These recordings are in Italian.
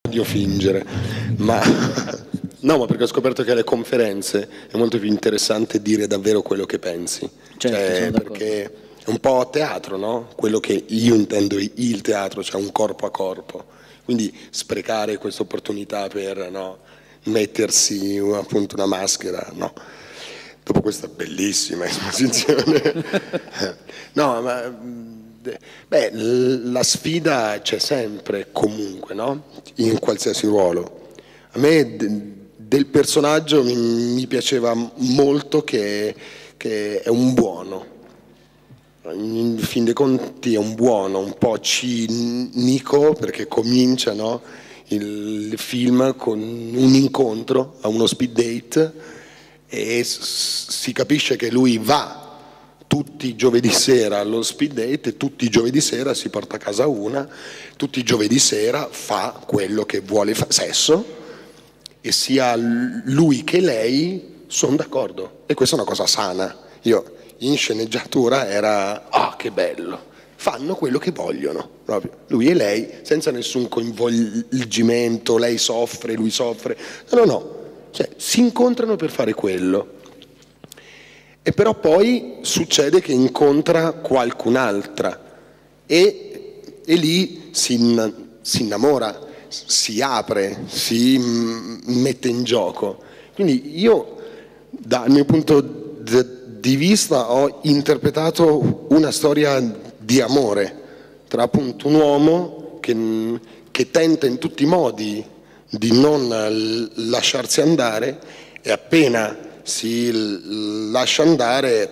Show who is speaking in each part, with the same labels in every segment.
Speaker 1: Dio fingere, ma no, ma perché ho scoperto che alle conferenze è molto più interessante dire davvero quello che pensi.
Speaker 2: Certo, sono d'accordo.
Speaker 1: Perché è un po' teatro, no? Quello che io intendo il teatro, cioè un corpo a corpo. Quindi sprecare questa opportunità per, no, mettersi appunto una maschera, no? Dopo questa bellissima esposizione. No, ma beh, la sfida c'è sempre, comunque, no? In qualsiasi ruolo. A me del personaggio mi piaceva molto che è un buono. In fin dei conti è un buono, un po' cinico, perché comincia, no, il film con un incontro a uno speed date e si capisce che lui va tutti i giovedì sera allo speed date e tutti i giovedì sera si porta a casa una, tutti i giovedì sera fa quello che vuole fare, sesso, e sia lui che lei sono d'accordo, e questa è una cosa sana. Io in sceneggiatura era che bello, fanno quello che vogliono proprio, lui e lei, senza nessun coinvolgimento, lei soffre, lui soffre, no, cioè si incontrano per fare quello. E però poi succede che incontra qualcun'altra e lì si innamora, si apre, si mette in gioco. Quindi io, dal mio punto di vista, ho interpretato una storia di amore tra appunto un uomo che tenta in tutti i modi di non lasciarsi andare, e appena si lascia andare,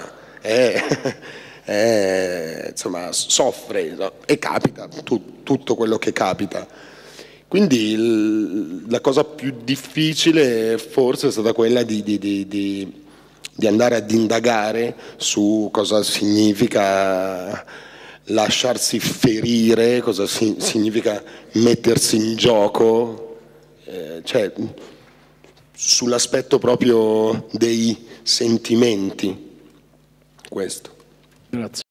Speaker 1: insomma, soffre, no? E capita tutto quello che capita. Quindi la cosa più difficile forse è stata quella di andare ad indagare su cosa significa lasciarsi ferire, cosa significa mettersi in gioco, cioè sull'aspetto proprio dei sentimenti, questo.
Speaker 2: Grazie.